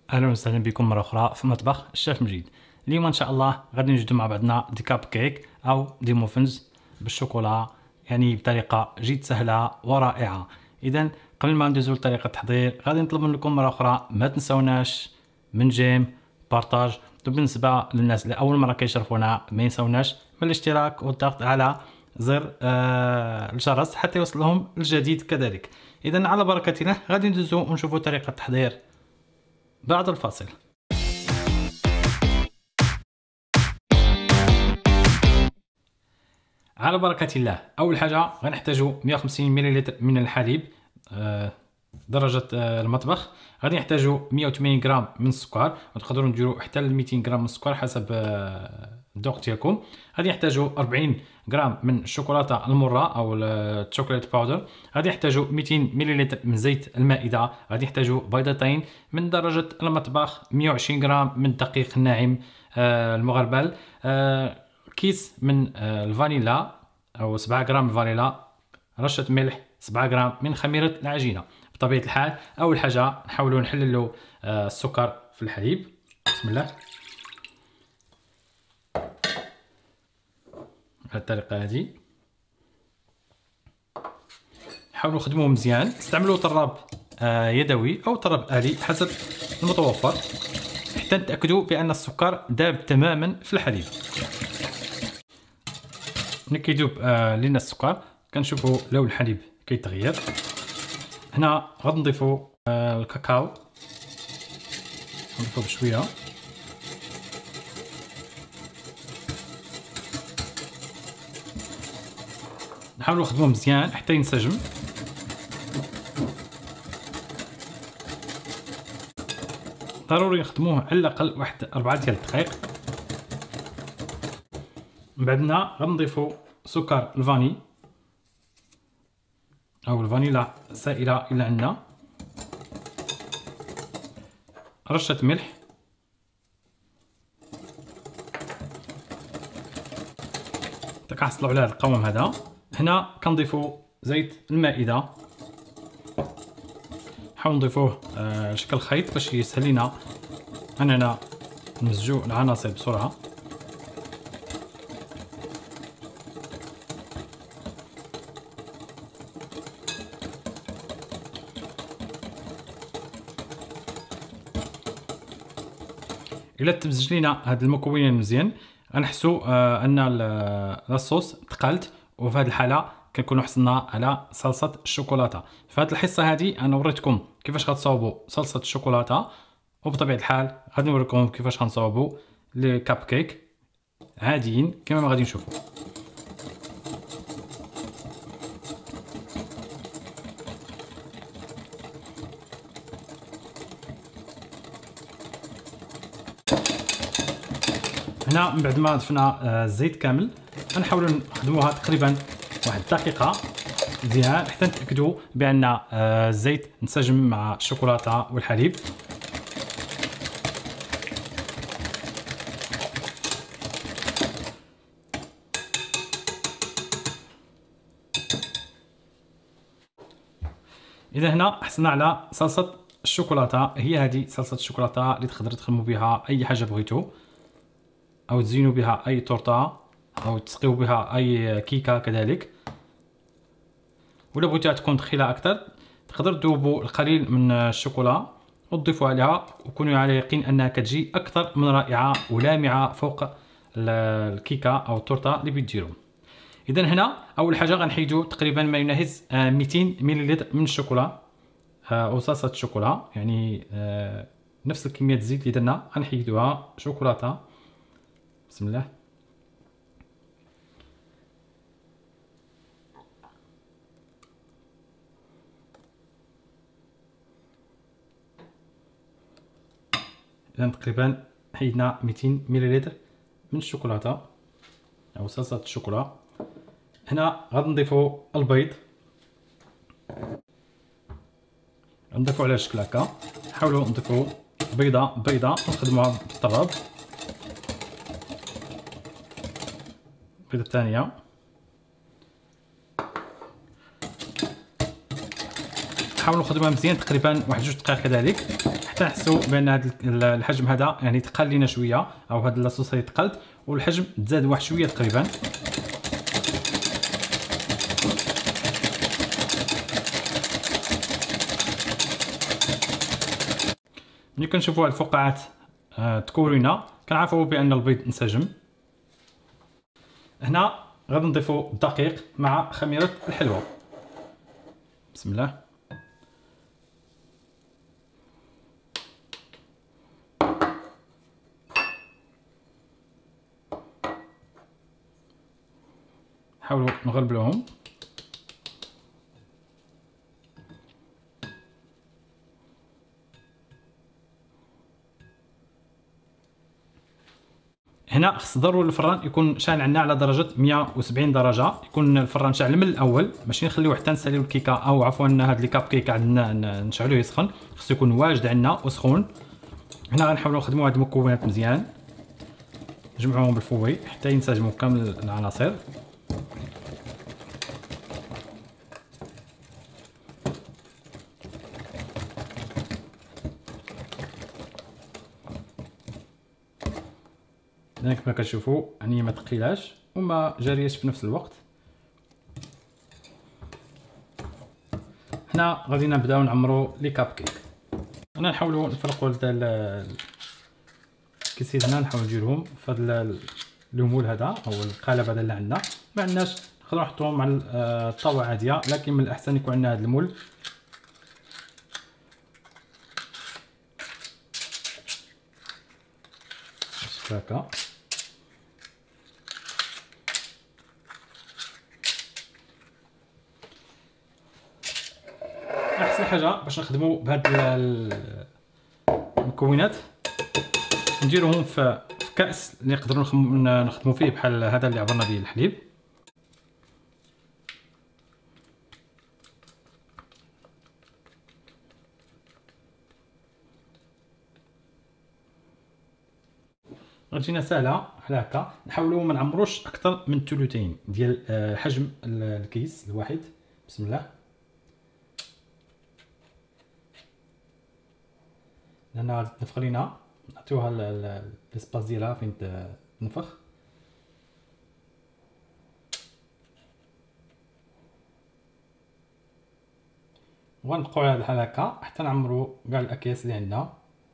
اهلا وسهلا بكم مره اخرى في مطبخ الشيف مجيد. اليوم ان شاء الله غادي نوجدوا مع بعضنا دي كاب كيك او دي موفنز بالشوكولا، يعني بطريقه جد سهله ورائعه. اذا قبل ما ندوزو لطريقه التحضير غادي نطلب منكم مره اخرى ما تنسوناش من جيم بارطاج، وبالنسبه للناس اللي اول مره كيشرفونا ما ينسوناش من الاشتراك والضغط على زر الجرس حتى يوصلهم الجديد كذلك. اذا على بركه الله غادي ندوزو ونشوفوا طريقه التحضير بعد الفاصل. على بركة الله، أول حاجة غنحتاجو 150 ملل من الحليب درجة المطبخ. غادي نحتاجو 180 غرام من السكر، وتقدروا نديروا حتى ل 200 غرام من السكر حسب الذوق ديالكم. غادي نحتاجو 40 غرام من الشوكولاته المره او الشوكولات باودر. غادي نحتاجو 200 ملل من زيت المائده. غادي نحتاجو بيضتين من درجه المطبخ، 120 غرام من الدقيق الناعم المغربل، كيس من الفانيلا او 7 غرام الفانيلا، رشه ملح، 7 غرام من خميره العجينه. بطبيعه الحال اول حاجه نحاولوا نحللوا السكر في الحليب. بسم الله. بهذه الطريقه هذه حاولوا نخدموه مزيان. استعملوا طراب يدوي او طراب آلي حسب المتوفر حتى نتاكدوا بان السكر داب تماما في الحليب. ملي كيدوب لنا السكر كنشوفوا لون الحليب كيتغير. هنا غادي نضيفوا الكاكاو، نضيفوه بشويه. نحاولوا نخدموه مزيان حتى ينسجم. ضروري نخدموه على الاقل واحد 4 ديال الدقائق. من بعدنا غنضيفوا سكر الفاني او الفانيلا سائله الى عندنا، رشه ملح، حتى كنحصلوا على هذا القوام هذا. هنا كنضيفوا زيت المائده، نحاول نضيفوه على شكل خيط باش يسهل لينا اننا نمزجوا العناصر بسرعه. الا تمزج لينا هاد المكونين مزيان غنحسوا ان الصوص تقلت، وفي هذه الحاله كنكونوا حصلنا على صلصه الشوكولاته. في هذه الحصه هذه انا وريتكم كيفاش غتصاوبوا صلصه الشوكولاته، وبطبيعه الحال غادي نوريكم كيفاش غنصاوبوا لي كاب كيك عاديين كما ما غادي نشوفوا. هنا من بعد ما ضفنا الزيت كامل غنحاولوا نخدموها تقريبا واحد الدقيقه مزيان حتى نتاكدوا بان الزيت انسجم مع الشوكولاته والحليب. اذا هنا حصلنا على صلصه الشوكولاته. هي هذه صلصه الشوكولاته اللي تقدروا تخدموا بها اي حاجه بغيتو، او تزينوا بها اي تورته، او تسقيو بها اي كيكه كذلك. ولا بغيتوها تكون ثقيله اكثر تقدر تذوبوا القليل من الشوكولا وتضيفوا عليها، وكونوا على يقين انها كتجي اكثر من رائعه ولامعه فوق الكيكه او التورته اللي بتديروا. اذا هنا اول حاجه غنحيدوا تقريبا ما يناهز 200 ملل من الشوكولا او صلصه الشوكولا، يعني نفس الكميه الزيت اللي درنا غنحيدوها شوكولاته. بسم الله. إذا تقريبا حيدنا 200 ملل من الشوكولاته او صلصه الشوكولا. هنا غادي نضيفوا البيض، نضيفوا على شكل هكا. نحاولوا نضيفوا بيضه بيضه ونخدموها بالطراب. البيضه الثانيه نحاولوا نخدموها مزيان تقريبا واحد 2 دقائق كذلك حتى نحسوا بان هذا الحجم هذا يعني تقل لينا شويه، او هذا لاصوص اللي تقلت والحجم تزاد واحد شويه تقريبا. ملي كنشوفوا هاد الفقاعات تكونينا كنعرفوا بان البيض انسجم. هنا غادي نضيفوا الدقيق مع خميره الحلوى. بسم الله. نحاولوا نغلبوهم. هنا خص ضروري الفران يكون شاعل عندنا على درجه 170 درجه، يكون الفران شاعل من الاول، ماشي نخليوه حتى نساليو الكيكه او عفوا هاد لي كاب كيك عندنا نشعلوه يسخن، خصو يكون واجد عندنا وسخون. هنا غنحاولوا نخدموا هاد المكونات مزيان، نجمعوهم بالفوي حتى ينسجموا كامل العناصر. كما كتشوفوا يعني ما ثقيلاش وما جارياش في نفس الوقت. هنا غادي نبداو نعمروا لي كاب كيك. انا نحاولوا نفرقوا الكيسين هنا، نحاولوا نديرهم في هذا الليمول هذا او القالب هذا اللي عندنا. ما عندناش نقدروا نحطوهم على الطاوه عاديه، لكن من الاحسن يكون عندنا هذا المول. هكا احسن حاجه باش نخدموا بهاد المكونات نديروهم في كاس اللي نقدروا نخدموا فيه بحال هذا اللي عبرنا به الحليب. غتجينا سهله على هكا. نحاولوا ما نعمروش اكثر من ثلثين ديال حجم الكيس الواحد. بسم الله. لان غادي تنفخ لينا، نعطيوها ليسباس ديالها فين تنفخ. وغنبقاو على هاد الحال هكا حتى نعمروا كاع الاكياس اللي عندنا.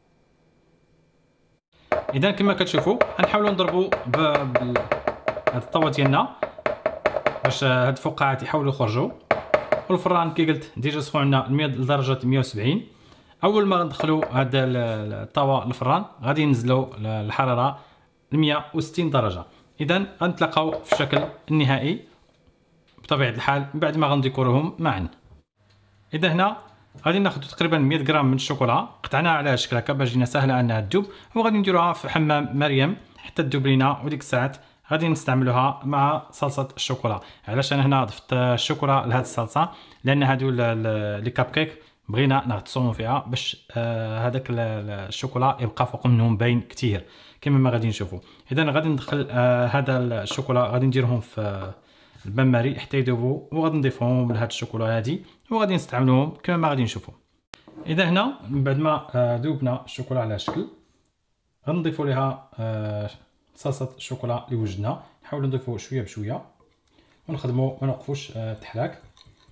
اذا كما كتشوفوا غنحاولوا نضربوا بهاد الطاوه ديالنا باش هاد الفقاعات يحاولوا يخرجوا. والفران كي قلت ديجا سخون عندنا لدرجه 170. اول ما ندخلوا هاد الطاوه للفران غادي ننزلوا الحراره ل 160 درجه. اذا غنتلاقاو في الشكل النهائي بطبيعه الحال من بعد ما غنديكوروهم معا. اذا هنا غادي ناخذ تقريبا 100 غرام من الشوكولا، قطعناها على شكل هكا باش تجينا سهله انها تذوب، وغادي نديروها في حمام مريم حتى تذوب لينا. وديك الساعات غادي نستعملوها مع صلصه الشوكولا. علاش انا هنا ضفت الشوكولا لهاد الصلصه؟ لان هادو لي كاب كيك بغينا نغطسوهم فيها باش هذاك الشوكولا يبقى فوق منهم باين كثير كما ما غادي نشوفوا. اذا غادي ندخل هذا الشوكولا غادي نديرهم في البان ماري حتى يذوبوا، وغادي نضيفهم لهاد الشوكولا هادي وغادي نستعملوهم كما ما غادي نشوفوا. اذا هنا من بعد ما ذوبنا الشوكولا على شكل غنضيفوا ليها صلصه الشوكولا اللي وجدنا. نحاولوا نضيفوا شويه بشويه ونخدموا ما نوقفوش تحلاك.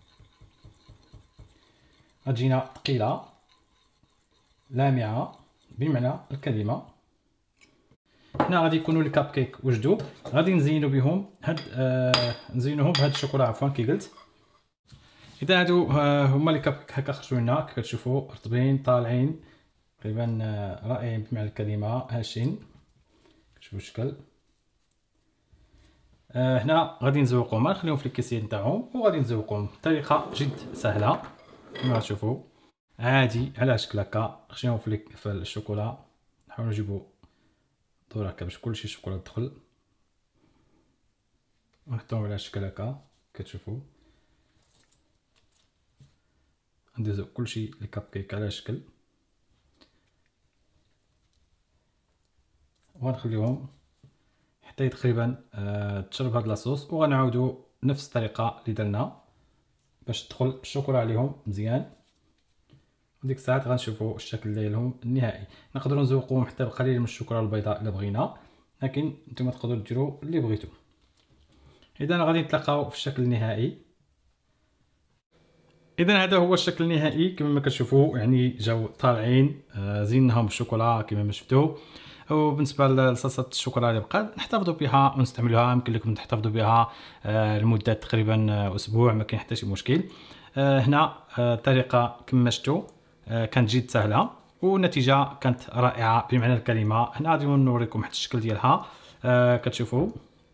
غتجينا ثقيله لامعه بمعنى الكلمه. هنا غادي يكونوا لي كاب كيك وجدوا، غادي نزينوا بهم نزينوهم بهاد الشوكولا عفوا كي قلت. اذا هادو هما لي كاب كيك هكا خرجوا لنا كتشوفوا رطبين طالعين تقريبا رائعين بمعنى الكلمه هاشين. كتشوفوا الشكل. هنا غادي نزوقوهم، نخليهم في الكيسين تاعهم وغادي نزوقوهم بطريقه جد سهله كما غتشوفوا عادي على شكل هكا. نخشيهم في الشوكولا، نحاولوا نجيبوا دور هكا باش كلشي الشوكولا تدخل، ونحطوهم على شكل هكا كتشوفوا. ندوزو كلشي لي كاب كيك على شكل وغنخليوهم حتى تقريبا تشرب هاد لاصوص، وغنعاودو نفس الطريقه اللي درنا باش تدخل الشوكولا عليهم مزيان. وديك الساعات غنشوفوا الشكل ديالهم النهائي. نقدروا نزوقوهم حتى بقليل من الشوكولا البيضاء الا بغينا، لكن نتوما تقدروا ديروا اللي بغيتو. اذا غادي نتلاقاو في الشكل النهائي. اذا هذا هو الشكل النهائي كما ما كتشوفوا، يعني جاو طالعين زيناهم بالشوكولا كما ما شفتوا. وبالنسبه لصلصه الشوكولا اللي بقات نحتفظوا بها ونستعملوها، يمكن لكم تحتفظوا بها لمده تقريبا اسبوع، ما كاين حتى شي مشكل. هنا الطريقه كما شفتوا كانت جد سهله والنتيجه كانت رائعه بمعنى الكلمه. هنا غادي نوريكم واحد الشكل ديالها كتشوفوا،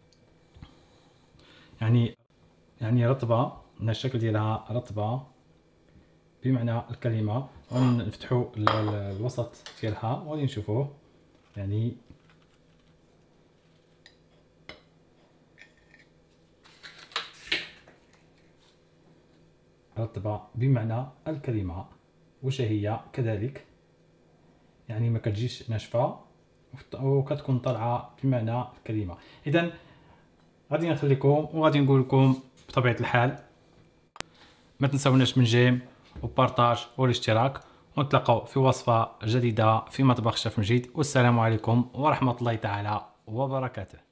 يعني رطبه. هنا الشكل ديالها رطبه بمعنى الكلمه. ونفتحوا الوسط ديالها وغادي نشوفوه، يعني رطبه بمعنى الكلمه وشهيه كذلك، يعني ما كتجيش ناشفه وكتكون طالعه بمعنى الكلمه. اذا غادي نخليكم وغادي نقول لكم بطبيعه الحال ما تنساوناش من جيم وبارطاج والاشتراك، ونتلاقاو في وصفه جديده في مطبخ شيف مجيد. والسلام عليكم ورحمه الله تعالى وبركاته.